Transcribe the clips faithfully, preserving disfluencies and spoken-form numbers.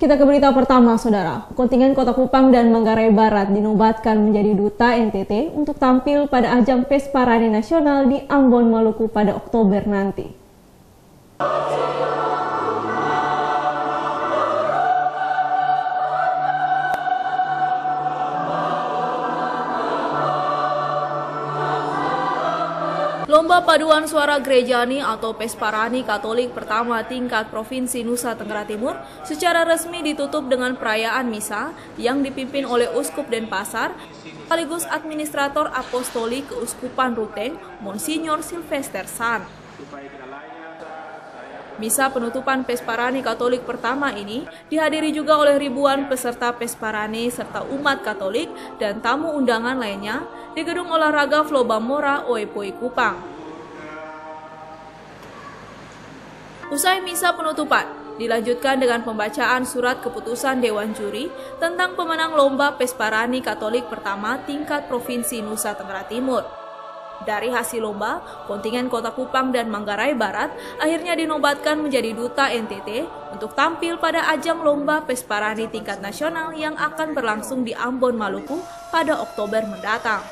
Kita ke berita pertama, Saudara. Kontingen Kota Kupang dan Manggarai Barat dinobatkan menjadi duta N T T untuk tampil pada ajang Pesparani Nasional di Ambon, Maluku pada Oktober nanti. Lomba Paduan Suara Gerejani atau Pesparani Katolik pertama tingkat Provinsi Nusa Tenggara Timur secara resmi ditutup dengan perayaan misa yang dipimpin oleh Uskup Denpasar sekaligus Administrator Apostolik Keuskupan Ruteng, Monsinyur Sylvester San. Misa penutupan Pesparani Katolik pertama ini dihadiri juga oleh ribuan peserta Pesparani serta umat Katolik dan tamu undangan lainnya di Gedung Olahraga Flobamora Oepoi Kupang. Usai misa penutupan, dilanjutkan dengan pembacaan surat keputusan Dewan Juri tentang pemenang Lomba Pesparani Katolik pertama tingkat Provinsi Nusa Tenggara Timur. Dari hasil lomba, kontingen Kota Kupang dan Manggarai Barat akhirnya dinobatkan menjadi duta N T T untuk tampil pada ajang Lomba Pesparani tingkat nasional yang akan berlangsung di Ambon, Maluku pada Oktober mendatang.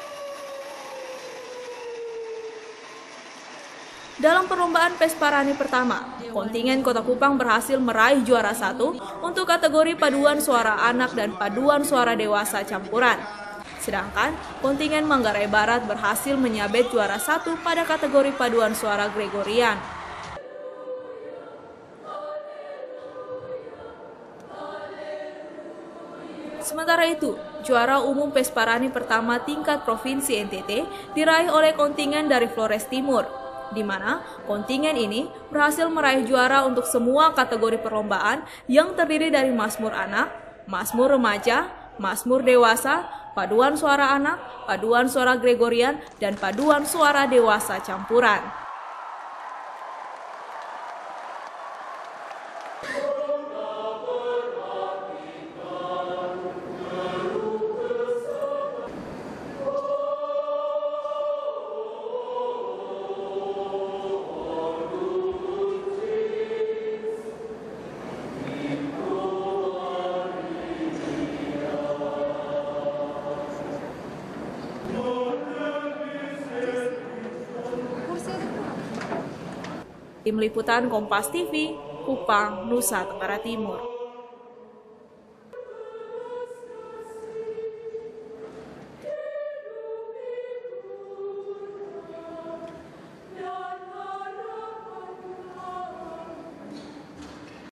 Dalam perlombaan Pesparani pertama, kontingen Kota Kupang berhasil meraih juara satu untuk kategori paduan suara anak dan paduan suara dewasa campuran. Sedangkan kontingen Manggarai Barat berhasil menyabet juara satu pada kategori paduan suara Gregorian. Sementara itu, juara umum Pesparani pertama tingkat Provinsi N T T diraih oleh kontingen dari Flores Timur, di mana kontingen ini berhasil meraih juara untuk semua kategori perlombaan yang terdiri dari Mazmur Anak, Mazmur Remaja, Mazmur Dewasa, paduan suara anak, paduan suara Gregorian, dan paduan suara dewasa campuran. Tim Liputan Kompas T V, Kupang, Nusa Tenggara Timur.